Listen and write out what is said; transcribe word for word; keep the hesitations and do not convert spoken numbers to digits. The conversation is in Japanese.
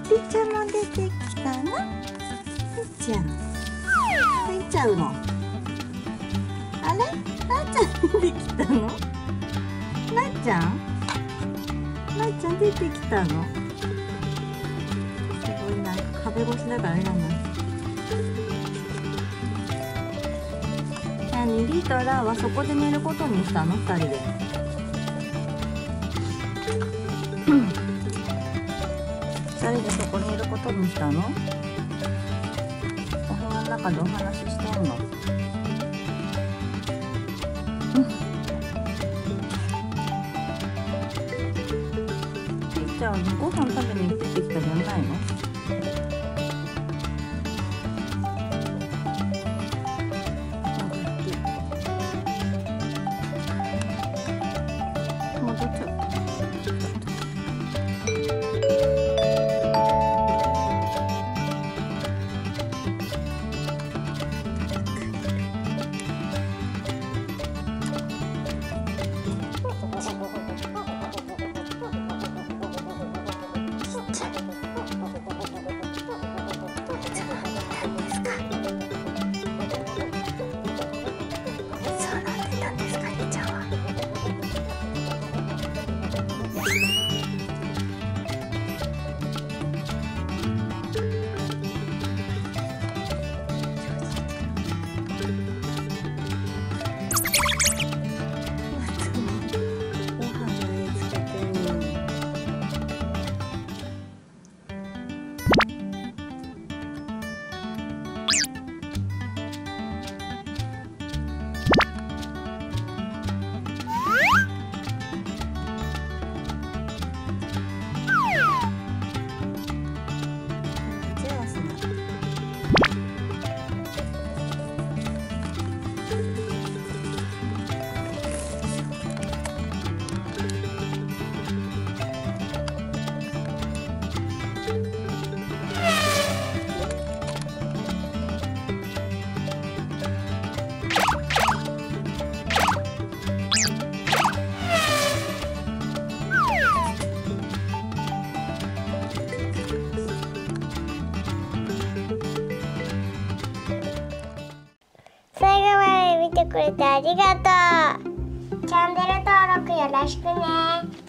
りちゃんも出てきたの？りちゃん入っちゃうの？あれ？なっちゃん出てきたの？なっちゃん？なっちゃん出てきたの？すごいな、壁越しだからあれなんだ。なに、リーとラーはそこで寝ることにしたの？ふたりで。ふたりでそこにいることにしたの？お部屋の中でお話ししてんの？じゃあご飯食べに行ってきたじゃないの？戻っちゃった。 最後まで見てくれてありがとう。チャンネル登録よろしくね。